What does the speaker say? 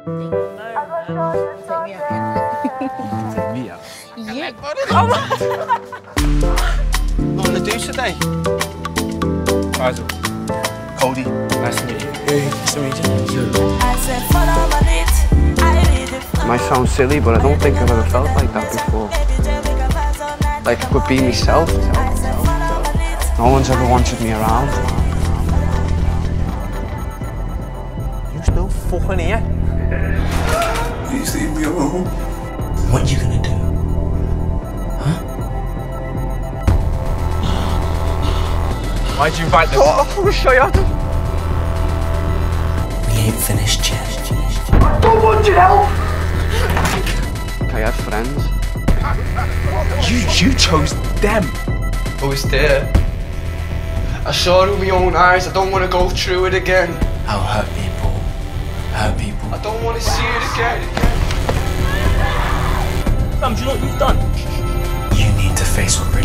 Mia. Yeah. What want to do today? Faisal. Cody. Nice to meet you. Hey, nice to meet you. Might sound silly, but I don't think I've ever felt like that before. Like I could be myself. No one's ever wanted me around. You still fucking here? Please leave me alone. What are you gonna do? Huh? Why'd you invite them? Oh, I wish I had. We ain't finished yet. I don't want your help! I had friends. You chose them. I was there. I saw it with my own eyes. I don't want to go through it again. I'll hurt people. Hurt people. I don't want to see it again. Fam, do you know what you've done? You need to face what